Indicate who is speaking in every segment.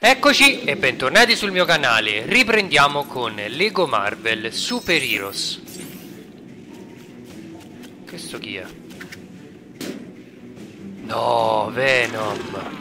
Speaker 1: Eccoci e bentornati sul mio canale. Riprendiamo con Lego Marvel Super Heroes. Questo chi è? No, Venom.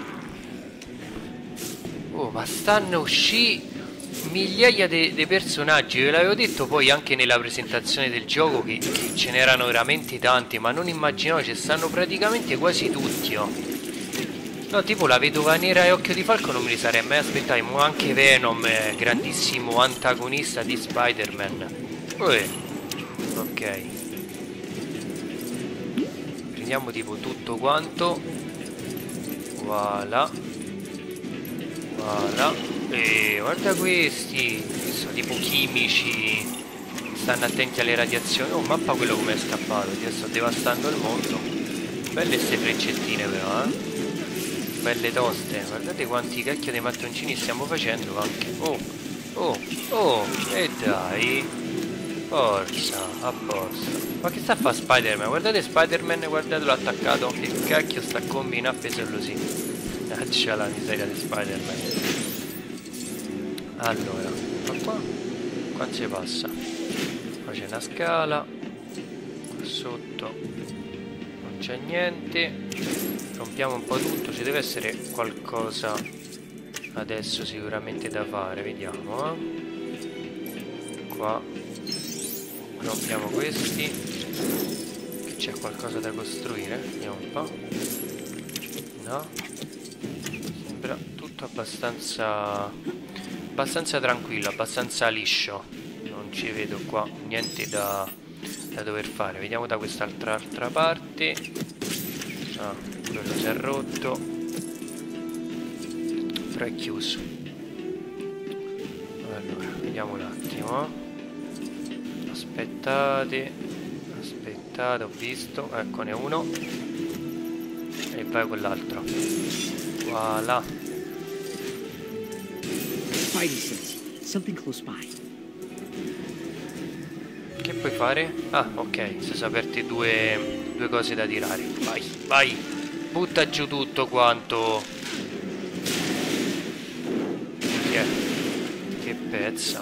Speaker 1: Oh, ma stanno uscendo migliaia di personaggi. Ve l'avevo detto poi anche nella presentazione del gioco che ce n'erano veramente tanti, ma non immaginavo, ci stanno praticamente quasi tutti, oh. No, tipo la vedova nera e occhio di falco non me li sarei mai aspettati, ma anche Venom, grandissimo antagonista di Spider-Man. Ok. Prendiamo tipo tutto quanto. Voilà. Voilà. E guarda questi. Che sono tipo chimici. Stanno attenti alle radiazioni. Oh, mappa quello come è scappato. Ti sto devastando il mondo. Belle ste freccettine però, belle toste. Guardate quanti cacchio dei mattoncini stiamo facendo anche. E dai. Forza, a posto. Ma che sta a fare Spider-Man? Guardate Spider-Man, guardatelo attaccato. Che cacchio sta a combinare appeso così. C'è la miseria di Spider-Man. Allora, ma qua si passa. Qua c'è una scala. Qua sotto non c'è niente. Rompiamo un po' tutto, ci deve essere qualcosa adesso sicuramente da fare, vediamo, Qua rompiamo questi, che c'è qualcosa da costruire, vediamo un po'. No, sembra tutto abbastanza tranquillo, abbastanza liscio, non ci vedo qua niente da dover fare. Vediamo da quest'altra parte. Quello si è rotto, però è chiuso. Allora, vediamo un attimo. Aspettate, ho visto, eccone uno. E poi quell'altro. Voilà. Che puoi fare? Ah, ok, si sono aperte due cose da tirare. Vai, vai. Butta giù tutto quanto. Che pezza.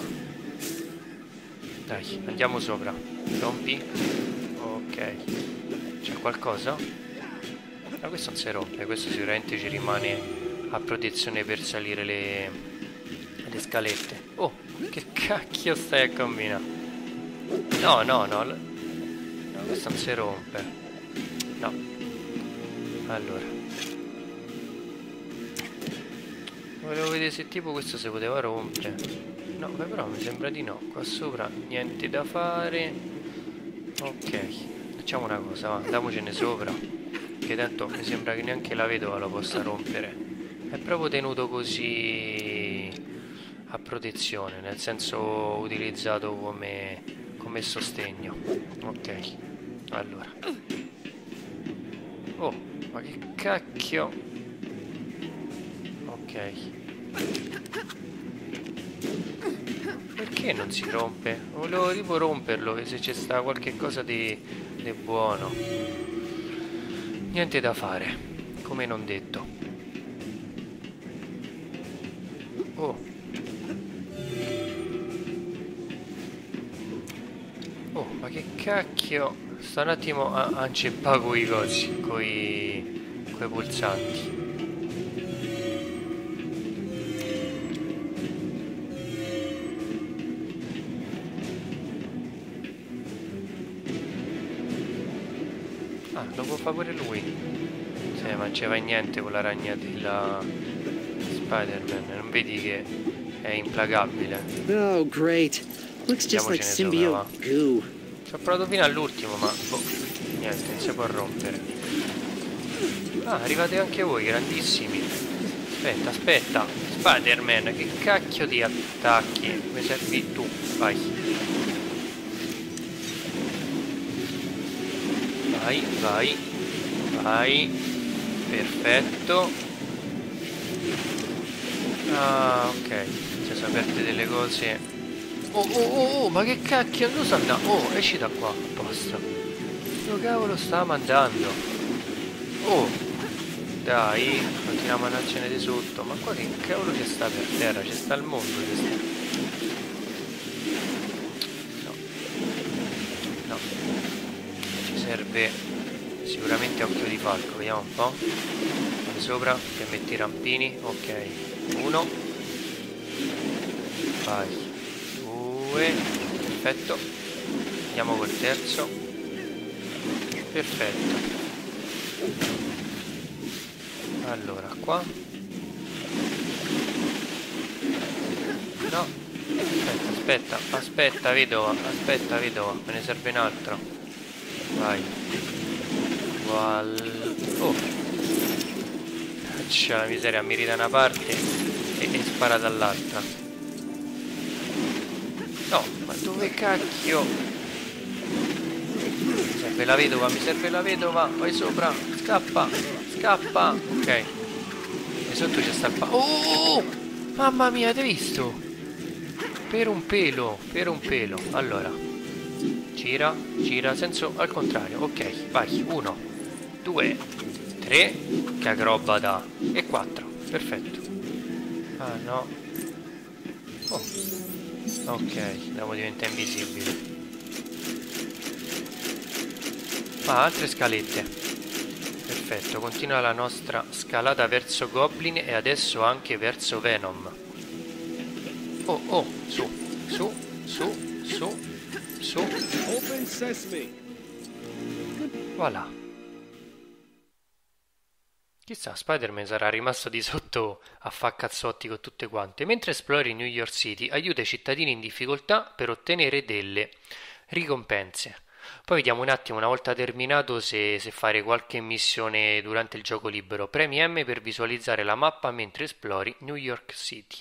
Speaker 1: Dai, andiamo sopra. Rompi. Ok. C'è qualcosa? Ma questo non si rompe. Questo sicuramente ci rimane a protezione per salire le scalette. Oh, che cacchio stai a combinare? No, questo non si rompe. No. Allora, volevo vedere se tipo questo si poteva rompere. No, però mi sembra di no. Qua sopra niente da fare. Ok, facciamo una cosa, va, andiamocene sopra, che tanto mi sembra che neanche la vedova lo possa rompere. È proprio tenuto così a protezione, nel senso utilizzato come sostegno. Ok, allora. Oh, ma che cacchio. Ok. Perché non si rompe? Volevo tipo romperlo, se c'è sta qualche cosa di buono. Niente da fare, come non detto. Oh, ma che cacchio. Sto un attimo a inceppare coi cosi, coi pulsanti. Ah, lo può fare pure lui. Sì, ma non ci fa niente con la ragnatela Spider-Man. Non vedi che è implacabile.
Speaker 2: Oh, great. Looks just like symbiote goo.
Speaker 1: Ci ho provato fino all'ultimo, ma niente, non si può rompere. Ah, arrivate anche voi, grandissimi. Aspetta. Spider-Man, che cacchio di attacchi? Mi servi tu, vai. Vai. Perfetto. Ah, ok. Si sono aperte delle cose. Oh, ma che cacchio, non so andare. Oh, esci da qua, a posto. Dove cavolo stava mandando? Oh, Dai, continuiamo a andarcene di sotto. Ma qua che cavolo ci sta per terra? Ci sta il mondo. No. No. Ci serve sicuramente occhio di falco. Vediamo un po'. Qui sopra, che metti i rampini. Ok. 1. Vai. 2. Perfetto. Andiamo col terzo. Perfetto. Allora, qua. No. Aspetta, vedova. Me ne serve un altro. Vai. Oh. C'è la miseria, mi rida una parte e spara dall'altra. No, ma dove cacchio? Mi serve la vedova. Vai sopra. Scappa. Ok. E sotto c'è sta il oh! Mamma mia, hai visto? Per un pelo. Allora. Gira, senso al contrario. Ok, vai. 1, 2, 3. Che acrobata. E 4. Perfetto. Ah, no. Oh. Ok, devo diventare invisibile. Ah, altre scalette. Perfetto, continua la nostra scalata verso Goblin e adesso anche verso Venom. Oh, su.
Speaker 3: Open sesame.
Speaker 1: Voilà. Chissà, Spider-Man sarà rimasto di sotto a fa cazzotti con tutte quante. Mentre esplori New York City, aiuta i cittadini in difficoltà per ottenere delle ricompense. Poi vediamo un attimo, una volta terminato, se fare qualche missione durante il gioco libero. Premi M per visualizzare la mappa mentre esplori New York City.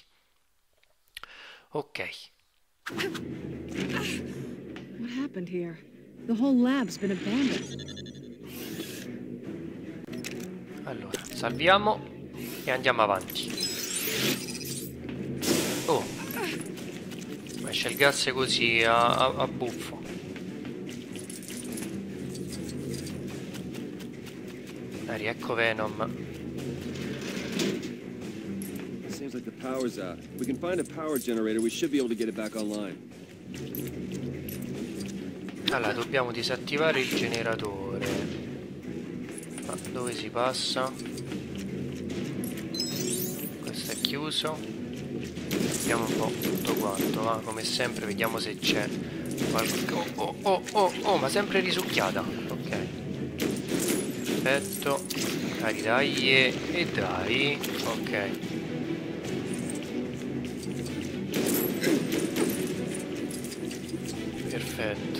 Speaker 1: Ok.
Speaker 2: What happened here? The whole lab's been abandoned.
Speaker 1: Allora, salviamo e andiamo avanti. Oh, ma esce il gas così a buffo. Dai, ecco Venom.
Speaker 3: Seems like the power's out. We can find a power generator. We should be able to get it back online.
Speaker 1: Allora, dobbiamo disattivare il generatore. Ma dove si passa? Questo è chiuso. Vediamo un po' tutto quanto, va? Come sempre, vediamo se c'è oh, ma sempre risucchiata. Ok. Perfetto. Dai, e dai. Ok. Perfetto.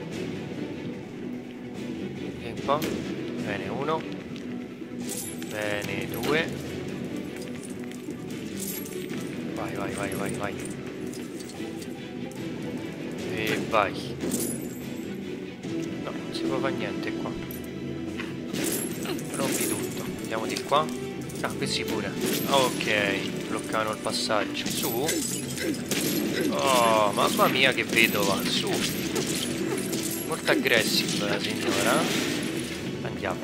Speaker 1: E un po'. Bene, 1. Bene, 2. Vai. E vai. No, non si può fare niente qua. Rompi tutto. Andiamo di qua. Ah, questi pure. Ok, bloccano il passaggio. Su. Oh, mamma mia che vedova. Su. Molto aggressiva la signora. Andiamo.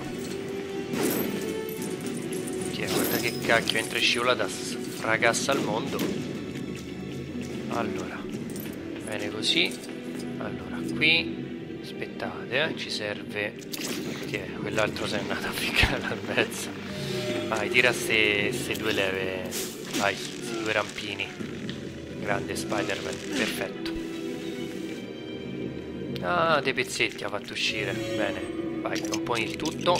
Speaker 1: Guarda che cacchio, entra e scivolata, fracassa al mondo. Allora, bene così. Allora, qui aspettate, ci serve. Quell'altro se è andato a ficcare al mezzo. Vai, tira ste due leve. Vai, questi due rampini. Grande Spider-Man, perfetto. Ah, dei pezzetti ha fatto uscire. Bene, vai, componi il tutto.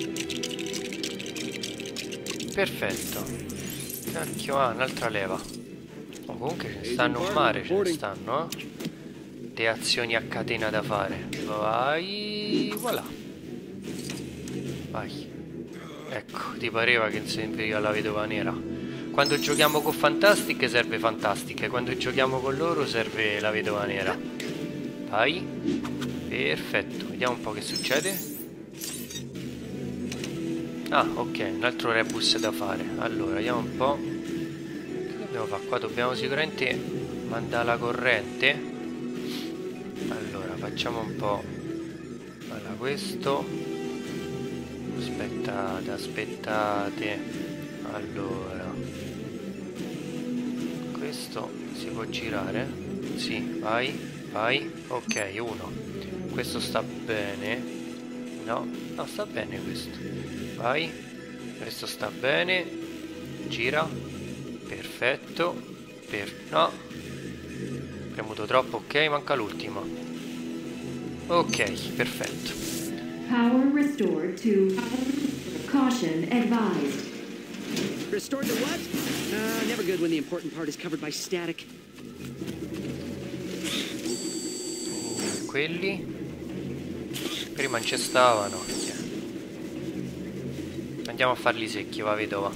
Speaker 1: Perfetto. Cacchio, un'altra leva. Oh, comunque ce ne stanno un mare, ce ne stanno, le azioni a catena da fare. Vai, voilà. Vai. Ecco, ti pareva che serviva la vedova nera. Quando giochiamo con Fantastic serve Fantastic, quando giochiamo con loro serve la vedova nera. Vai. Perfetto, vediamo un po' che succede. Ah, ok, un altro rebus da fare. Allora, vediamo un po'. Che dobbiamo fare qua? Dobbiamo sicuramente mandare la corrente. Allora, facciamo un po'. Allora, questo. Aspettate, aspettate. Allora, questo si può girare? Sì, vai, vai. Ok, uno. Questo sta bene. No, no, sta bene questo. Vai. Questo sta bene. Gira. Perfetto. No. Premuto troppo, ok, manca l'ultimo. Ok, perfetto.
Speaker 4: Power restored to caution advised.
Speaker 2: Restored to what? Never good when the important part is covered by static.
Speaker 1: Quelli prima non ci stavano. Andiamo a farli secchi, va, vedova.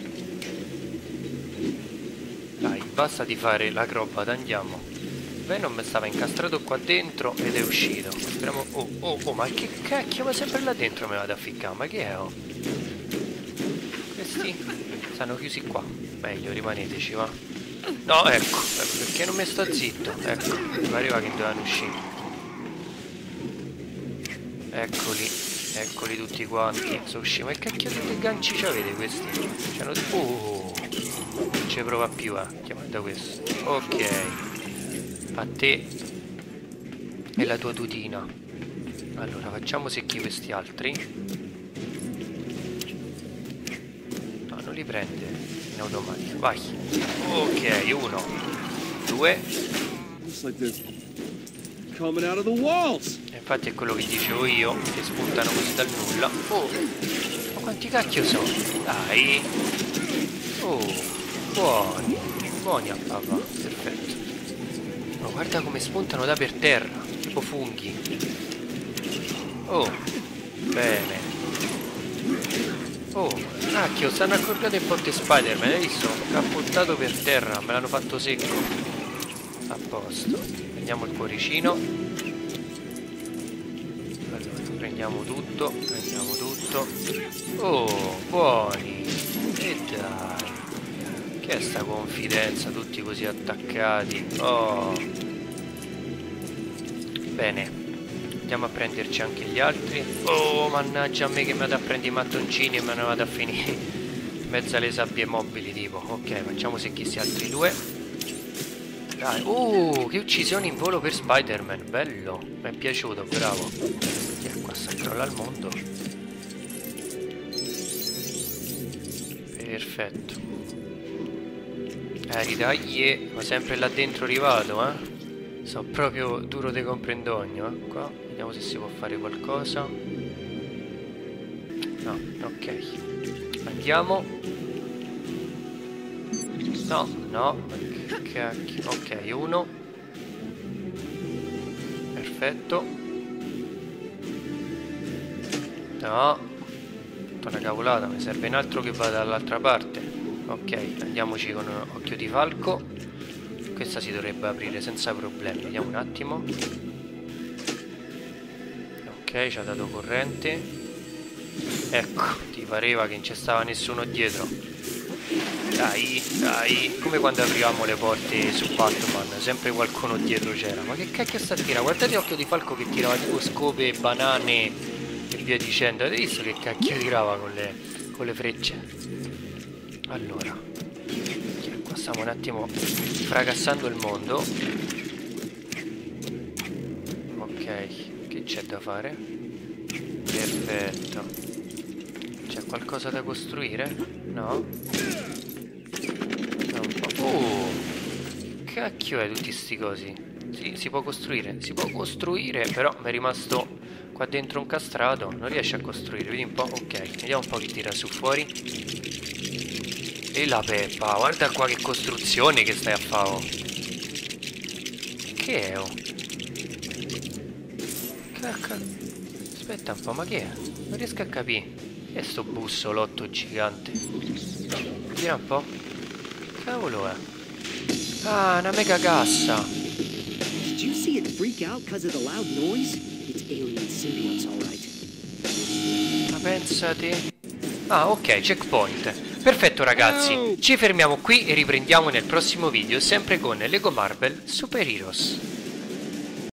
Speaker 1: Dai, basta di fare l'acrobata, andiamo. Venom stava incastrato qua dentro ed è uscito. Speriamo... Oh, ma che cacchio, ma sempre là dentro me vado a ficcare, ma che è? Oh? Questi stanno chiusi qua. Meglio, rimaneteci, va. No, ecco, perché non mi sto zitto? Ecco, mi pareva che dovevano uscire. Eccoli tutti quanti. Sono usciti. Ma che cacchio di ganci c'avete questi? C'hanno... non ci prova più, chiamata questo. Ok. A te e la tua tutina. Allora, facciamo secchi questi altri. No, non li prende in automatico. Vai. Ok, 1, 2.
Speaker 3: Coming out of the walls.
Speaker 1: Infatti è quello che dicevo io, che spuntano così dal nulla. Oh, ma quanti cacchio sono? Dai. Oh, buoni. Buoni a papà, perfetto. Oh, guarda come spuntano da per terra, tipo funghi. Oh, bene. Oh, cacchio, stanno accordando il ponte Spider-Man, hai visto? L'ha buttato per terra, me l'hanno fatto secco. A posto. Prendiamo il cuoricino. Allora, prendiamo tutto, Oh, buoni. E dai. Che è sta confidenza, tutti così attaccati. Oh. Bene. Andiamo a prenderci anche gli altri. Oh, mannaggia a me che mi vado a prendere i mattoncini e me ne vado a finire in mezzo alle sabbie mobili, tipo. Ok, facciamo secchi questi altri due. Dai. Che uccisione in volo per Spider-Man. Bello. Mi è piaciuto, bravo. Che qua sta crolla al mondo. Perfetto. Ridaglie. Ma sempre là dentro arrivato, eh. So proprio duro de comprendogno, Qua, vediamo se si può fare qualcosa. No, ok. Andiamo. No. Che cacchio. Ok, 1. Perfetto. No. Tutta una cavolata, mi serve un altro che vada dall'altra parte. Ok, andiamoci con occhio di falco. Questa si dovrebbe aprire senza problemi. Vediamo un attimo. Ok, ci ha dato corrente. Ecco, ti pareva che non c'è stava nessuno dietro. Dai. Come quando aprivamo le porte su Batman, sempre qualcuno dietro c'era. Ma che cacchio sta a tirare? Guardate occhio di falco che tirava tipo scope, banane e via dicendo. Avete visto che cacchio tirava con le frecce? Allora, qua stiamo un attimo fracassando il mondo. Ok, che c'è da fare? Perfetto. C'è qualcosa da costruire? No? Oh, cacchio è tutti sti cosi? Sì, si può costruire, però mi è rimasto qua dentro un castrato. Non riesce a costruire, vedi un po'? Ok, vediamo un po' che tira su fuori. E la peppa, guarda qua che costruzione che stai a fare. Che è? Cacca. Aspetta un po', ma che è? Non riesco a capire. Che è sto bussolotto gigante? Vediamo un po'. Cavolo è? Ah, una mega cassa.
Speaker 2: Did you see it freak out because of the loud noise? It's alien symbiotes, all right.
Speaker 1: Ma pensate. Ah, ok, checkpoint. Perfetto ragazzi, ci fermiamo qui e riprendiamo nel prossimo video, sempre con Lego Marvel Super Heroes.